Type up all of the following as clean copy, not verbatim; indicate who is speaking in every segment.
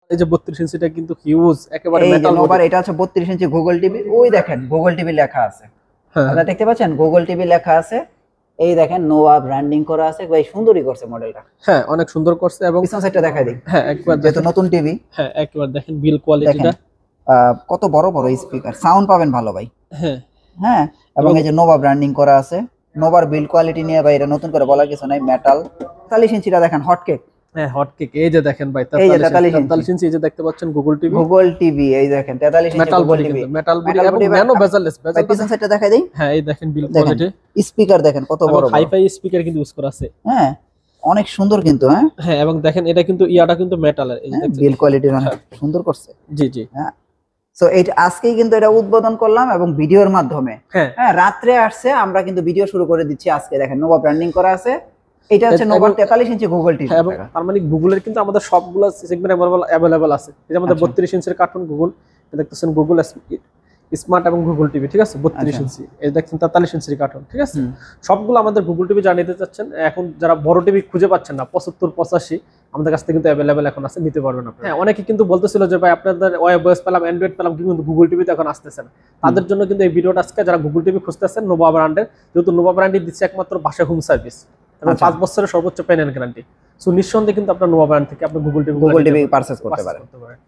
Speaker 1: এই যে 32 ইঞ্চিটা কিন্তু হিউজ একেবারে
Speaker 2: এই যে
Speaker 1: মেটাল
Speaker 2: নোভার, এটা হচ্ছে 32 ইঞ্চি গুগল টিভি। ওই দেখেন গুগল টিভি লেখা আছে,
Speaker 1: হ্যাঁ
Speaker 2: আপনারা দেখতে পাচ্ছেন গুগল টিভি লেখা আছে। এই দেখেন নোভা ব্র্যান্ডিং করা আছে, ভাই সুন্দরই করছে মডেলটা।
Speaker 1: হ্যাঁ অনেক সুন্দর করছে এবং
Speaker 2: পিছন সাইডটা দেখাই দিই।
Speaker 1: হ্যাঁ একবার
Speaker 2: যেহেতু
Speaker 1: দেখেন,
Speaker 2: নতুন টিভি,
Speaker 1: হ্যাঁ একবার দেখেন বিল
Speaker 2: দেখেন
Speaker 1: কোয়ালিটিটা।
Speaker 2: কত বড় বড় স্পিকার, সাউন্ড পাবেন ভালো ভাই।
Speaker 1: হ্যাঁ
Speaker 2: হ্যাঁ, এবং এই যে নোভা ব্র্যান্ডিং করা আছে। নোভার বিল কোয়ালিটি নিয়ে ভাই এটা নতুন করে বলার কিছু নাই, মেটাল। 43 ইঞ্চিটা দেখেন হটকেক।
Speaker 1: হ্যাঁ হট কেক, এই যে দেখেন ভাই
Speaker 2: এই যে
Speaker 1: 43 ইঞ্চি, এই যে দেখতে পাচ্ছেন গুগল টিভি।
Speaker 2: গুগল টিভি এই দেখেন 43 inch
Speaker 1: metal
Speaker 2: Google
Speaker 1: body,
Speaker 2: TV,
Speaker 1: কিন্তু মেটাল বডি এবং ন্যানো বেজারলেস।
Speaker 2: ভাই পিছন সাইডটা দেখাই দেই।
Speaker 1: হ্যাঁ এই দেখেন বিল
Speaker 2: দেখেন
Speaker 1: কোয়ালিটি,
Speaker 2: স্পিকার দেখেন কত বড় বড়,
Speaker 1: হাইফাই স্পিকার কিন্তু ইউজ করা আছে।
Speaker 2: হ্যাঁ অনেক সুন্দর কিন্তু। হ্যাঁ
Speaker 1: হ্যাঁ এবং দেখেন এটা কিন্তু ইয়াটা কিন্তু মেটালের, এই যে দেখছেন
Speaker 2: বিল কোয়ালিটি অনেক সুন্দর করছে।
Speaker 1: জি জি
Speaker 2: হ্যাঁ, সো এইটা আজকেই কিন্তু এটা উদ্বোধন করলাম এবং ভিডিওর মাধ্যমে।
Speaker 1: হ্যাঁ
Speaker 2: হ্যাঁ, রাত্রে আসছে, আমরা কিন্তু ভিডিও শুরু করে দিচ্ছি আজকে। দেখেন নোভা ব্র্যান্ডিং করা আছে। এটা হচ্ছে নোভার 43 ইঞ্চি গুগল টিভি।
Speaker 1: হ্যাঁ এবং তার মানে গুগলের কিন্তু আমাদের সবগুলো সেগমেন্ট अवेलेबल আছে। এই যে আমাদের 32 ইঞ্চির কার্টুন গুগল, দেখতেছেন গুগল স্মার্ট এবং গুগল টিভি, ঠিক আছে 32 ইঞ্চি। এই দেখছেন 43 ইঞ্চির কার্টুন, ঠিক আছে। সবগুলো আমাদের গুগল টিভি যা নিতে চাচ্ছেন, এখন যারা বড় টিভি খুঁজে পাচ্ছেন না 75 85 আমাদের কাছ থেকে কিন্তু अवेलेबल এখন আছে, নিতে পারবেন আপনারা। হ্যাঁ অনেকে কিন্তু বলতেছিল যে ভাই আপনাদের ওয়েবওয়েস পেলাম, অ্যান্ড্রয়েড পেলাম, কিন্তু গুগল টিভিতে এখন আসতেছে না। তাদের জন্য কিন্তু এই ভিডিওটা আজকে, যারা গুগল টিভি খুঁজতেছেন নোভা ব্র্যান্ডের, যেহেতু নোভা ব্র্যান্ডই দিচ্ছে একমাত্র বাসা হোম সার্ভিস এবং 5 বছরের সর্বোচ্চ প্যানেল গ্যারান্টি। সো নিঃসন্দেহে কিন্তু আপনার নোভা ব্র্যান্ড থেকে আপনি গুগল টিভি
Speaker 2: পারচেজ করতে পারেন।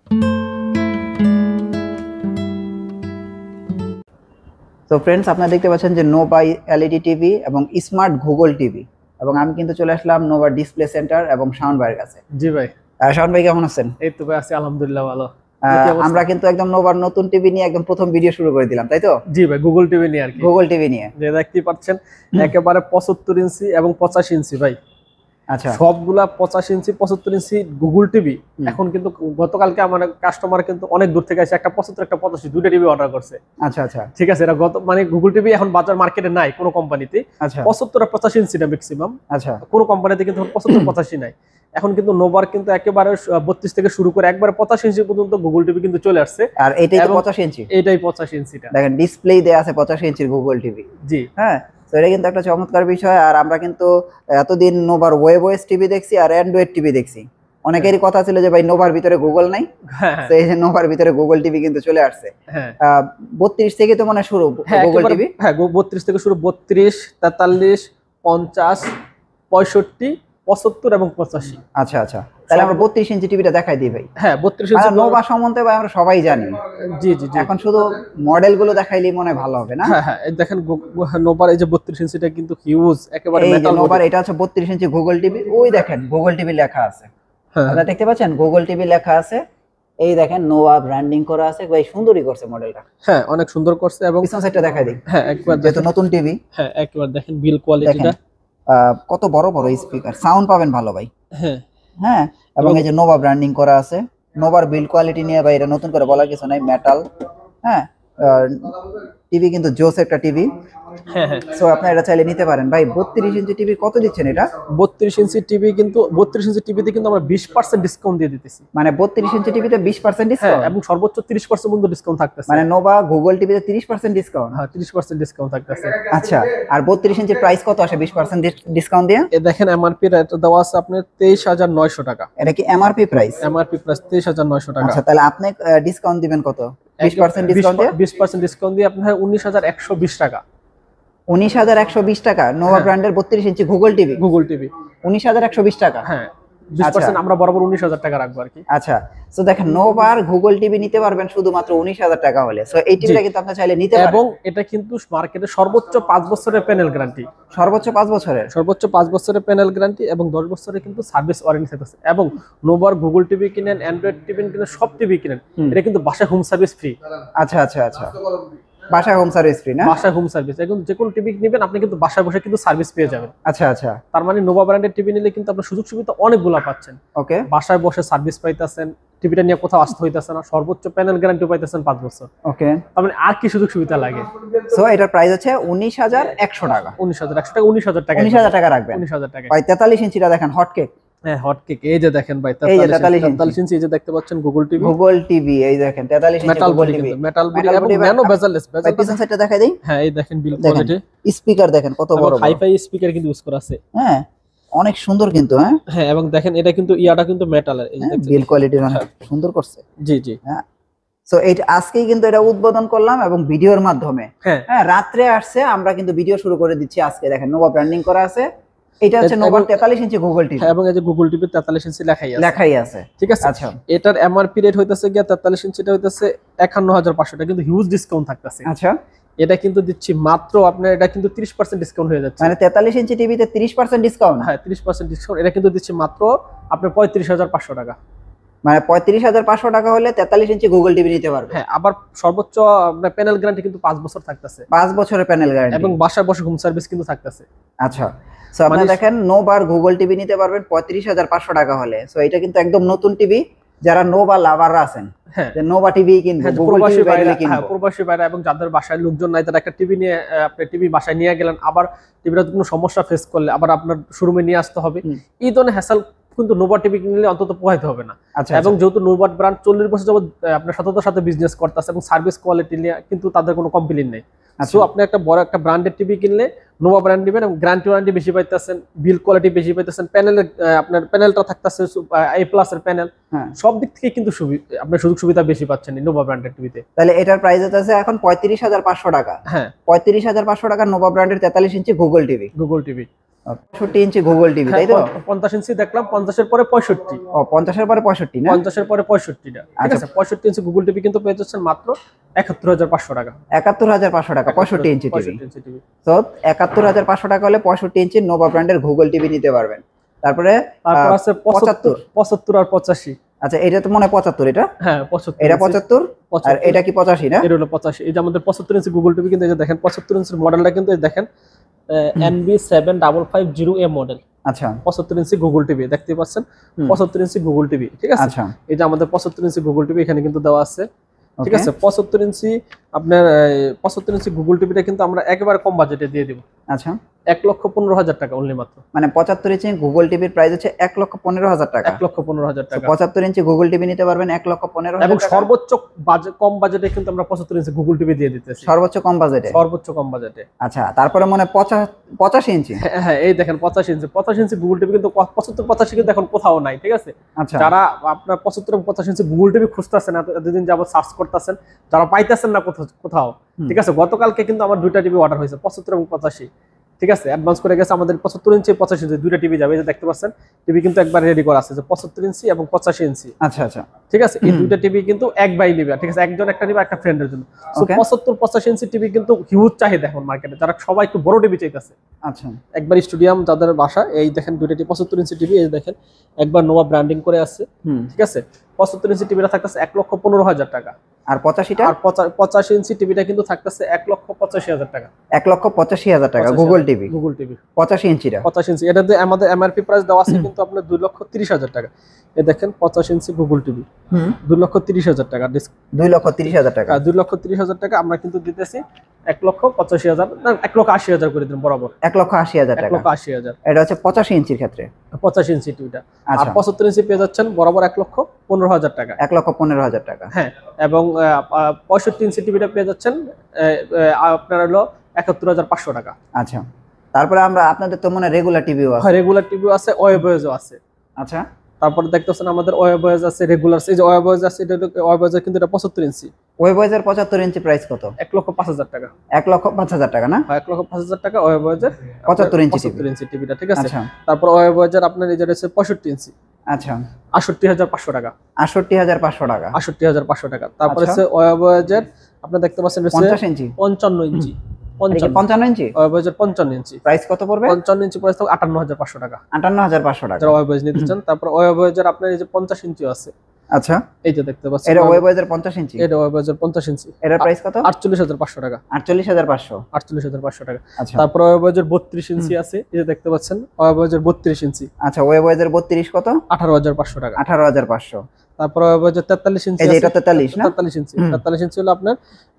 Speaker 2: তো ফ্রেন্ডস, আপনারা দেখতে পাচ্ছেন যে নোভা এলইডি টিভি এবং স্মার্ট গুগল টিভি, এবং আমি কিন্তু চলে আসলাম নোভা ডিসপ্লে সেন্টার এবং শাওন ভাইয়ের কাছে।
Speaker 1: জি ভাই।
Speaker 2: শাওন ভাই কেমন আছেন?
Speaker 1: এই তো ভাই আছি আলহামদুলিল্লাহ ভালো।
Speaker 2: আমরা কিন্তু একদম নোভার নতুন টিভি নিয়ে একদম প্রথম ভিডিও শুরু করে দিলাম, তাই তো?
Speaker 1: জি ভাই, গুগল টিভি নিয়ে আর কি।
Speaker 2: গুগল টিভি নিয়ে
Speaker 1: যে দেখতে পাচ্ছেন একেবারে 75 ইঞ্চি এবং 85 ইঞ্চি ভাই।
Speaker 2: আচ্ছা,
Speaker 1: সবগুলা 85 ইঞ্চি 75 ইঞ্চি গুগল টিভি। এখন কিন্তু গতকালকে আমার কাস্টমার কিন্তু অনেক দূর থেকে এসে একটা 75 একটা 85 দুইটা টিভি অর্ডার করছে।
Speaker 2: আচ্ছা আচ্ছা,
Speaker 1: ঠিক আছে, এটা গত মানে গুগল টিভি এখন বাজার মার্কেটে নাই কোনো কোম্পানিতে।
Speaker 2: আচ্ছা
Speaker 1: 75 আর 85 ইঞ্চিটা ম্যাক্সিমাম,
Speaker 2: আচ্ছা,
Speaker 1: কোনো কোম্পানিতে কিন্তু 75 85 নাই। এখন কিন্তু নোভার কিন্তু একেবারে 32 থেকে শুরু করে একবারে 85 ইঞ্চি পর্যন্ত গুগল টিভি কিন্তু চলে আসছে।
Speaker 2: আর এটাই তো 85 ইঞ্চি,
Speaker 1: এটাই 85 ইঞ্চিটা
Speaker 2: দেখেন ডিসপ্লে দেয়া আছে 85 ইঞ্চির গুগল টিভি।
Speaker 1: জি
Speaker 2: হ্যাঁ, তো এটা কিন্তু একটা চমৎকার বিষয়। আর আমরা কিন্তু এতদিন নোভার ওয়েবওয়েস টিভি দেখছি আর অ্যান্ড্রয়েড টিভি দেখছি, অনেকেরই কথা ছিল যে ভাই নোভার ভিতরে গুগল নাই। তো এই যে নোভার ভিতরে গুগল টিভি কিন্তু চলে আসছে। 32 থেকে তো মানে শুরু গুগল টিভি।
Speaker 1: হ্যাঁ 32 থেকে শুরু, 32 43 50 65 75 এবং 85।
Speaker 2: আচ্ছা আচ্ছা, তাহলে আমরা 32 ইঞ্চি টিভিটা দেখাই দিই ভাই।
Speaker 1: হ্যাঁ 32 ইঞ্চি
Speaker 2: নোভা সম্বন্ধে ভাই আমরা সবাই জানি।
Speaker 1: জি জি জি,
Speaker 2: এখন শুধু মডেল গুলো দেখাইলেই মনে ভালো হবে না?
Speaker 1: হ্যাঁ হ্যাঁ দেখেন নোভার এই যে 32 ইঞ্চিটা কিন্তু হিউজ একেবারে
Speaker 2: এই যে
Speaker 1: মেটাল
Speaker 2: নোভার, এটা হচ্ছে 32 ইঞ্চি গুগল টিভি। ওই দেখেন গুগল টিভি লেখা আছে,
Speaker 1: হ্যাঁ
Speaker 2: আপনারা দেখতে পাচ্ছেন গুগল টিভি লেখা আছে। এই দেখেন নোভা ব্র্যান্ডিং করা আছে, ভাই সুন্দরই করছে মডেলটা।
Speaker 1: হ্যাঁ অনেক সুন্দর করছে এবং
Speaker 2: পিছন সাইডটা দেখাই দিই।
Speaker 1: হ্যাঁ একবার
Speaker 2: যেহেতু নতুন টিভি।
Speaker 1: হ্যাঁ একবার দেখেন বিল কোয়ালিটিটা,
Speaker 2: কত বড় বড় স্পিকার, সাউন্ড পাবেন ভালো ভাই।
Speaker 1: হ্যাঁ
Speaker 2: হ্যাঁ, এবং এই যে নোভা ব্র্যান্ডিং করা আছে। নোভার বিল কোয়ালিটি নিয়ে ভাই এটা নতুন করে বলার কিছু নাই, মেটাল। হ্যাঁ, টিভি কিন্তু জোস একটা টিভি।
Speaker 1: হ্যাঁ হ্যাঁ,
Speaker 2: সো আপনি এটা চাইলে নিতে পারেন। ভাই 32 ইঞ্চি টিভি কত দিচ্ছেন এটা?
Speaker 1: 32 ইঞ্চি টিভি কিন্তু 32 ইঞ্চি টিভিতে কিন্তু আমরা 20% ডিসকাউন্ট দিয়ে দিতেছি।
Speaker 2: মানে 32 ইঞ্চি টিভিতে 20%
Speaker 1: হ্যাঁ
Speaker 2: ডিসকাউন্ট,
Speaker 1: এবং সর্বোচ্চ 30% পর্যন্ত ডিসকাউন্ট থাকতেছে।
Speaker 2: মানে নোভা গুগল টিভিতে 30% ডিসকাউন্ট?
Speaker 1: হ্যাঁ 30% ডিসকাউন্ট থাকতেছে।
Speaker 2: আচ্ছা, আর 32 ইঞ্চি প্রাইস কত আসে 20% ডিসকাউন্ট দিয়ে?
Speaker 1: এই দেখেন এমআরপি রেট দেওয়া আছে আপনার 23900 টাকা।
Speaker 2: এটা কি এমআরপি প্রাইস?
Speaker 1: এমআরপি প্রাইস 23900 টাকা।
Speaker 2: আচ্ছা, তাহলে আপনি ডিসকাউন্ট দিবেন কত? 20% ডিসকাউন্ট দিয়ে?
Speaker 1: 20% ডিসকাউন্ট দিয়ে আপনার 19120 টাকা।
Speaker 2: 19120 টাকা নোভা ব্র্যান্ডের 32 inch Google TV.
Speaker 1: Google TV
Speaker 2: 19120 টাকা।
Speaker 1: হ্যাঁ 20% আমরা বরাবর 19000 টাকা রাখবো আর কি।
Speaker 2: আচ্ছা, সো দেখেন নোভার গুগল টিভি নিতে পারবেন শুধুমাত্র 19000 টাকা হলে। সো এই টিভিটা কিন্তু আপনি চাইলে নিতে পারেন,
Speaker 1: এবং এটা কিন্তু মার্কেটে সর্বোচ্চ 5 বছরের প্যানেল গ্যারান্টি।
Speaker 2: সর্বোচ্চ 5 বছরের?
Speaker 1: সর্বোচ্চ 5 বছরের প্যানেল গ্যারান্টি এবং 10 বছরের কিন্তু সার্ভিস ওয়ারেন্টি থাকছে। এবং নোভার গুগল টিভি কিনেন, অ্যান্ড্রয়েড টিভি কিনেন, সব টিভি কিনেন, এটা কিন্তু বাসায় হোম সার্ভিস ফ্রি।
Speaker 2: আচ্ছা আচ্ছা আচ্ছা, বাসায় হোম সার্ভিস ফ্রি না?
Speaker 1: বাসায় হোম সার্ভিস, এখন যে কোনো টিভি নেবেন আপনি কিন্তু বাসায় বসে কিন্তু সার্ভিস পেয়ে যাবেন।
Speaker 2: আচ্ছা আচ্ছা,
Speaker 1: তার মানে নোভা ব্র্যান্ডের টিভি নিলে কিন্তু আপনার সুযোগ সুবিধা অনেকগুলো পাচ্ছেন।
Speaker 2: ওকে,
Speaker 1: বাসায় বসে সার্ভিস পাইতেছেন, টিভিটা নিয়ে কোথাও আসতে হইতেছে না, সর্বোচ্চ প্যানেল গ্যারান্টি পাইতেছেন 5 বছর।
Speaker 2: ওকে,
Speaker 1: তার মানে আর কি সুযোগ সুবিধা লাগে?
Speaker 2: সো এটার প্রাইস হচ্ছে 19100 টাকা।
Speaker 1: 19100 টাকা, 19000 টাকা,
Speaker 2: 19000 টাকা রাখবেন।
Speaker 1: 19000 টাকা।
Speaker 2: ভাই 43 ইঞ্চিটা দেখেন হটকেক।
Speaker 1: হ্যাঁ হট কেক, এই যে দেখেন ভাই
Speaker 2: এই যে 43
Speaker 1: ইঞ্চি, এই যে দেখতে পাচ্ছেন গুগল টিভি।
Speaker 2: গুগল টিভি এই দেখেন 43 inch
Speaker 1: metal
Speaker 2: Google
Speaker 1: body,
Speaker 2: TV,
Speaker 1: কিন্তু মেটাল বডি এবং ন্যানো বেজারলেস।
Speaker 2: ভাই পিছন সাইডটা দেখাই দেই।
Speaker 1: হ্যাঁ এই দেখেন বিল কোয়ালিটি,
Speaker 2: স্পিকার দেখেন কত বড় বড়,
Speaker 1: হাইফাই স্পিকার কিন্তু ইউজ করা আছে।
Speaker 2: হ্যাঁ, অনেক সুন্দর কিন্তু। হ্যাঁ
Speaker 1: হ্যাঁ, এবং দেখেন এটা কিন্তু ইয়াটা কিন্তু মেটালের, এই যে দেখছেন
Speaker 2: বিল কোয়ালিটি অনেক সুন্দর করছে।
Speaker 1: জি জি।
Speaker 2: হ্যাঁ, সো এই আজকেই কিন্তু এটা উদ্বোধন করলাম এবং ভিডিওর মাধ্যমে।
Speaker 1: হ্যাঁ
Speaker 2: হ্যাঁ, রাত্রে আসছে, আমরা কিন্তু ভিডিও শুরু করে দিচ্ছি আজকে। দেখেন নোভা ব্র্যান্ডিং করা আছে, এটা হচ্ছে নোভা 43 ইঞ্চি গুগল টিভি।
Speaker 1: হ্যাঁ, এবং এই যে গুগল টিভি 43 ইঞ্চি লেখাই আছে। ঠিক আছে।
Speaker 2: আচ্ছা,
Speaker 1: এটার এমআরপি রেট হইতাছে গিয়া 43 ইঞ্চিটা হইতাছে 51500 টাকা, কিন্তু হিউজ ডিসকাউন্ট থাকতেছে।
Speaker 2: আচ্ছা,
Speaker 1: এটা কিন্তু দিচ্ছি মাত্র আপনার, এটা কিন্তু 30% ডিসকাউন্ট হয়ে যাচ্ছে।
Speaker 2: মানে 43 ইঞ্চি টিভিতে 30% ডিসকাউন্ট।
Speaker 1: হ্যাঁ 30% ডিসকাউন্ট, এটা কিন্তু দিচ্ছি মাত্র আপনার 35500 টাকা।
Speaker 2: মানে 35500 টাকা হলে 43 ইঞ্চি গুগল টিভি নিতে পারবে।
Speaker 1: হ্যাঁ, আবার সর্বোচ্চ আপনার প্যানেল গ্যারান্টি কিন্তু 5 বছর থাকতেছে,
Speaker 2: 5 বছরের প্যানেল গ্যারান্টি,
Speaker 1: এবং বাসায় বসে হোম সার্ভিস কিন্তু থাকতেছে।
Speaker 2: আচ্ছা, সো আপনারা দেখেন নোভার গুগল টিভি নিতে পারবেন 35500 টাকা হলে। সো এটা কিন্তু একদম নতুন টিভি, যারা নোভা লাভাররা আছেন,
Speaker 1: হ্যাঁ
Speaker 2: যে নোভা টিভি কিনবে, গুগল টিভি বাইরে কিনবে।
Speaker 1: হ্যাঁ, প্রবাসী বাইরে এবং যাদের বাসায় লোকজন নাই, তারা একটা টিভি নিয়ে আপনি টিভি বাসায় নিয়ে গেলেন, আবার টিভিটা কোনো সমস্যা ফেস করলে আবার আপনার শোরুমে নিয়ে আসতে হবে, এই ধরনের হ্যাসেল কিন্তু নোভা টিভি কিনলে অন্তত পোহাইতে হবে না।
Speaker 2: আচ্ছা,
Speaker 1: এবং যেহেতু নোভা ব্র্যান্ড 40 বছর যাবত আপনার সততার সাথে বিজনেস করতেছে এবং সার্ভিস কোয়ালিটি নিয়ে কিন্তু তাদের কোনো কমপ্লেইন নেই। সো আপনি একটা বড় একটা ব্র্যান্ডের টিভি কিনলে নোভা ব্র্যান্ড নেবেন, এবং গ্যারান্টি ওয়ারেন্টি বেশি পাইতেছেন, বিল কোয়ালিটি বেশি পাইতেছেন, প্যানেলের আপনার প্যানেলটা থাকতেছে A+ এর প্যানেল, সব দিক থেকে কিন্তু আপনার সুযোগ সুবিধা বেশি পাচ্ছেন নোভা ব্র্যান্ডের টিভিতে।
Speaker 2: তাহলে এটার প্রাইস আছে এখন 35500 টাকা।
Speaker 1: হ্যাঁ,
Speaker 2: 35500 টাকা নোভা ব্র্যান্ডের 43 inch Google TV. 65 inch Google TV, তাই তো?
Speaker 1: 50 ইঞ্চি দেখলাম, 50 এর পরে 65।
Speaker 2: ও 50 এর পরে 65 না?
Speaker 1: 50 এর পরে 65টা, ঠিক আছে। 65 ইঞ্চি গুগল টিভি কিন্তু পেয়ে যাচ্ছেন মাত্র 71500 টাকা।
Speaker 2: 71500 টাকা 65 ইঞ্চি টিভি।
Speaker 1: 65 inch TV.
Speaker 2: তো 71500 টাকা হলে 65 ইঞ্চি নোভা ব্র্যান্ডের গুগল টিভি নিতে পারবেন। তারপর
Speaker 1: আছে 75 আর 85।
Speaker 2: আচ্ছা, এটা তো মনে হয় 75, এটা?
Speaker 1: হ্যাঁ 75,
Speaker 2: এটা 75 আর এটা কি 85 না?
Speaker 1: এটা হলো 85। এই যে আমাদের 75 ইঞ্চি গুগল টিভি, কিন্তু এই যে দেখেন 75 ইঞ্চির মডেলটা কিন্তু এই দেখেন NB7550A মডেল।
Speaker 2: আচ্ছা,
Speaker 1: 75 ইঞ্চি গুগল টিভি দেখতে পাচ্ছেন, 75 ইঞ্চি গুগল টিভি, ঠিক আছে।
Speaker 2: আচ্ছা,
Speaker 1: এই যে আমাদের 75 ইঞ্চি গুগল টিভি এখানে কিন্তু দেওয়া আছে, ঠিক আছে। 75 ইঞ্চি আপনার 75 ইঞ্চি গুগল টিভিটা কিন্তু আমরা একেবারে কম বাজেটে দিয়ে দিব।
Speaker 2: আচ্ছা,
Speaker 1: 1,15,000 টাকা অনলি মাত্র।
Speaker 2: মানে 75 ইঞ্চি গুগল টিভির প্রাইস হচ্ছে 1,15,000 টাকা।
Speaker 1: 1,15,000 টাকা।
Speaker 2: 75 ইঞ্চি গুগল টিভি নিতে পারবেন 1,15,000
Speaker 1: এবং
Speaker 2: টাকা।
Speaker 1: সর্বোচ্চ কম বাজেটে কিন্তু আমরা 75 ইঞ্চি গুগল টিভি দিয়ে দিতেছি,
Speaker 2: সর্বোচ্চ কম বাজেটে।
Speaker 1: সর্বোচ্চ কম বাজেটে।
Speaker 2: আচ্ছা, তারপরে মানে 85 ইঞ্চি।
Speaker 1: হ্যাঁ, এই দেখেন 85 ইঞ্চি গুগল টিভি কিন্তু 75-85 কিন্তু এখন কোথাও নাই, ঠিক আছে।
Speaker 2: আচ্ছা,
Speaker 1: যারা আপনার 75-85 ইঞ্চি গুগল টিভি খুঁজতেছেন, এতদিন যাবত সার্চ করতেছেন, যারা পাইতেছেন না কোথাও, ঠিক আছে। গতকালকে কিন্তু আমার 2টা টিভি অর্ডার হয়েছে, 75 এবং 85, ঠিক আছে। অ্যাডভান্স করে গেছে আমাদের 75 ইঞ্চি 85 ইঞ্চি 2টা টিভি যাবে, এই যে দেখতে পাচ্ছেন টিভি কিন্তু একবার রেডি করা আছে, যে 75 ইঞ্চি এবং 85 ইঞ্চি।
Speaker 2: আচ্ছা, আচ্ছা,
Speaker 1: ঠিক আছে। এই 2টা টিভি কিন্তু এক বাই নিবে, ঠিক আছে, একজন একটা নিবে, একটা ফ্রেন্ডের জন্য। সো 75-85 ইঞ্চি টিভি কিন্তু হিউজ চাহিদা এখন মার্কেটে, যারা সবাই একটু বড় টিভি চাইতেছে।
Speaker 2: আচ্ছা,
Speaker 1: একবার স্টুডিয়াম যাদের বাসা, এই দেখেন 2টা টিভি 75 ইঞ্চি টিভি, এই দেখেন একবার নোভা ব্র্যান্ডিং করে আছে, ঠিক আছে। 75 ইঞ্চি টিভিটা থাকতেছে 1,15,000 টাকা।
Speaker 2: আর 85টা?
Speaker 1: আর 85 ইঞ্চি টিভিটা কিন্তু থাকতেছে 1,85,000 টাকা।
Speaker 2: 1,85,000 টাকা গুগল টিভি।
Speaker 1: গুগল টিভি
Speaker 2: 85 ইঞ্চিটা।
Speaker 1: 85 ইঞ্চি, এটাতে আমাদের এমআরপি প্রাইস দেওয়া আছে কিন্তু আপনার 2,30,000 টাকা। এই দেখেন 85 ইঞ্চি গুগল টিভি 2,30,000 টাকা।
Speaker 2: 2,30,000 টাকা।
Speaker 1: 2,30,000 টাকা আমরা কিন্তু দিতেছি 1,85,000 না 1,80,000 করে দিন বরাবর।
Speaker 2: 1,80,000 টাকা।
Speaker 1: 1,80,000।
Speaker 2: এটা হচ্ছে 85 ইঞ্চির ক্ষেত্রে।
Speaker 1: 85 ইঞ্চি টিভিটা। আর
Speaker 2: আচ্ছা,
Speaker 1: 75 ইঞ্চি পেয়ে যাচ্ছেন বরাবর 1,15,000 টাকা।
Speaker 2: 1,15,000 টাকা।
Speaker 1: হ্যাঁ, এবং 65 ইঞ্চি টিভিটা পেয়ে যাচ্ছেন আপনার হলো 71,500 টাকা।
Speaker 2: আচ্ছা, তারপরে আমরা আপনাদের তো মনে রেগুলার টিভিও আছে।
Speaker 1: হ্যাঁ, রেগুলার টিভিও আছে, ওয়েবয়েজও আছে।
Speaker 2: আচ্ছা,
Speaker 1: তারপরে দেখতেছেন আমাদের ওয়েবয়েজ আছে, রেগুলার, এই যে ওয়েবয়েজ আছে, এটা ওয়েবয়েজ কিন্তু এটা 75 ইঞ্চি।
Speaker 2: ওয়েবয়েজের 75 ইঞ্চি প্রাইস কত?
Speaker 1: 1,05,000 টাকা।
Speaker 2: 1,05,000 টাকা না?
Speaker 1: 1,05,000 টাকা ওয়েবয়েজের
Speaker 2: 75 ইঞ্চি
Speaker 1: টিভিটা, ঠিক আছে।
Speaker 2: আচ্ছা,
Speaker 1: তারপর ওয়েবয়েজের আপনার এই যে রয়েছে 65 ইঞ্চি।
Speaker 2: আচ্ছা,
Speaker 1: 68,500 টাকা।
Speaker 2: 68,500 টাকা।
Speaker 1: 68,500 টাকা। তারপরে হচ্ছে ওয়েবয়েজের আপনার দেখতে পাচ্ছেন
Speaker 2: 50 ইঞ্চি।
Speaker 1: 55 ইঞ্চি।
Speaker 2: 55 ইঞ্চি?
Speaker 1: ওয়েবয়েজের 55 ইঞ্চি।
Speaker 2: প্রাইস কত পড়বে?
Speaker 1: 55 ইঞ্চি প্রাইস থাকবে 58,500 টাকা।
Speaker 2: 58,500 টাকা।
Speaker 1: যারা ওয়েবয়েজ নিতে চান। তারপর ওয়েবয়েজের আপনার এই যে 50 ইঞ্চিও আছে।
Speaker 2: আচ্ছা,
Speaker 1: এই যে দেখতে পাচ্ছেন,
Speaker 2: এটা ওয়েবয়েজের 50 ইঞ্চি।
Speaker 1: এটা ওয়েবয়েজের 50 ইঞ্চি।
Speaker 2: এটার প্রাইস কত?
Speaker 1: 48,500 টাকা।
Speaker 2: 48,500।
Speaker 1: 48,500 টাকা।
Speaker 2: আচ্ছা,
Speaker 1: তারপর ওয়েবয়েজের 32 ইঞ্চি আছে, এই যে দেখতে পাচ্ছেন ওয়েবয়েজের 32 ইঞ্চি।
Speaker 2: আচ্ছা, ওয়েবয়েজের 32 কত?
Speaker 1: 18,500 টাকা।
Speaker 2: 18,500।
Speaker 1: তারপর ওয়েবয়েজের 43 ইঞ্চি
Speaker 2: এই যে
Speaker 1: আছে,
Speaker 2: এটা 43 না?
Speaker 1: 43 ইঞ্চি। 43 ইঞ্চি হলো আপনার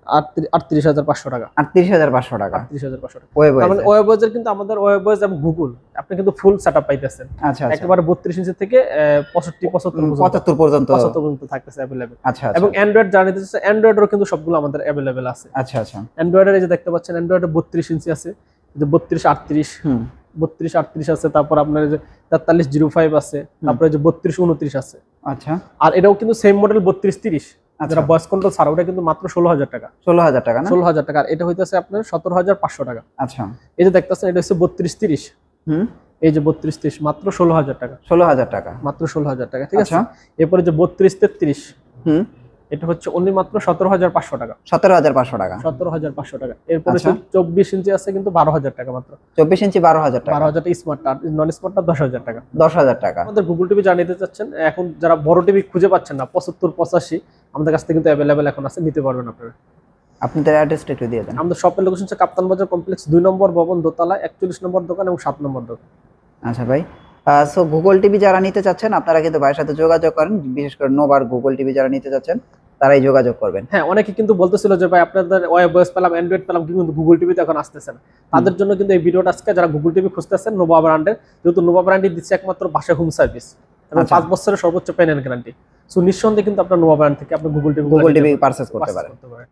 Speaker 1: 38,500 টাকা।
Speaker 2: 38,500 টাকা।
Speaker 1: 38,500 টাকা।
Speaker 2: ওয়েবয়েজ।
Speaker 1: মানে ওয়েবয়েজের কিন্তু আমাদের ওয়েবয়েজ এবং গুগল আপনি কিন্তু ফুল সেটআপ পাইতেছেন।
Speaker 2: আচ্ছা,
Speaker 1: একেবারে 32 ইঞ্চি থেকে 75
Speaker 2: 75 পর্যন্ত
Speaker 1: থাকতেছে अवेलेबल।
Speaker 2: আচ্ছা,
Speaker 1: এবং অ্যান্ড্রয়েড জানা দিতেছে, অ্যান্ড্রয়েডেরও কিন্তু সবগুলো আমাদের अवेलेबल আছে।
Speaker 2: আচ্ছা, আচ্ছা,
Speaker 1: অ্যান্ড্রয়েডের এই যে দেখতে পাচ্ছেন অ্যান্ড্রয়েডের 32 ইঞ্চি আছে, এই যে 32 38, 3238 আছে, তারপর আপনার যে 4305 আছে, তারপরে যে 3229 আছে।
Speaker 2: আচ্ছা,
Speaker 1: আর এটাও কিন্তু সেম মডেল 3230,
Speaker 2: আচ্ছা।
Speaker 1: যেটা ভয়েস কন্ট্রোল ছাড়া, ওটা কিন্তু মাত্র 16000 টাকা।
Speaker 2: 16000 টাকা না?
Speaker 1: 16000 টাকা। আর এটা হইতেছে আপনার 17500 টাকা।
Speaker 2: আচ্ছা,
Speaker 1: এই যে দেখতেছেন এটা হচ্ছে 3230,
Speaker 2: হুম,
Speaker 1: এই যে 3230 মাত্র 16000 টাকা,
Speaker 2: 16000 টাকা।
Speaker 1: মাত্র 16000 টাকা, ঠিক আছে।
Speaker 2: আচ্ছা।
Speaker 1: এরপরে যে 3233,
Speaker 2: হুম,
Speaker 1: এটা হচ্ছে অনলি মাত্র 17500 টাকা,
Speaker 2: 17500 টাকা।
Speaker 1: 17500 টাকা। এরপরে
Speaker 2: আচ্ছা।
Speaker 1: 24 ইঞ্চি আছে কিন্তু 12000 টাকা মাত্র।
Speaker 2: 24 ইঞ্চি 12000 টাকা।
Speaker 1: 12000 টাকা স্মার্ট, আর নন স্মার্টটা 10000 টাকা।
Speaker 2: 10000 টাকা।
Speaker 1: আমাদের গুগল টিভি যা নিতে চাচ্ছেন, এখন যারা বড় টিভি খুঁজে পাচ্ছেন না 75 85, আমাদের কাছ থেকে কিন্তু অ্যাভেলেবেল এখন আছে, নিতে পারবেন আপনারা।
Speaker 2: আপনাদের অ্যাড্রেসটা একটু দিয়ে দেন।
Speaker 1: আমাদের শপের লোকেশন হচ্ছে কাপ্তান বাজার কমপ্লেক্স 2 নম্বর ভবন, দোতলা, 41 নম্বর দোকান এবং 7 নম্বর দোকান।
Speaker 2: আচ্ছা ভাই, সো গুগল টিভি যারা নিতে চাচ্ছেন আপনারা কিন্তু ভাইয়ের সাথে যোগাযোগ করেন, বিশেষ করে নোভার গুগল টিভি যারা নিতে চাচ্ছেন তারাই যোগাযোগ করবেন।
Speaker 1: হ্যাঁ, অনেকে কিন্তু বলতেছিল যে ভাই আপনাদের ওয়েবওয়েস পেলাম, অ্যান্ড্রয়েড পেলাম, কিন্তু গুগল টিভিতে এখন আসতেছে না। তাদের জন্য কিন্তু এই ভিডিওটা আজকে, যারা গুগল টিভি খুঁজতেছেন নোভা ব্র্যান্ডের, যেহেতু নোভা ব্র্যান্ডই দিচ্ছে একমাত্র বাসায় হোম সার্ভিস এবং
Speaker 2: আচ্ছা।
Speaker 1: 5 বছরের সর্বোচ্চ পেন এন্ড গ্যারান্টি। সো নিঃসন্দেহে কিন্তু আপনার নোভা ব্র্যান্ড থেকে আপনি গুগল টিভি
Speaker 2: পারচেজ করতে পারেন।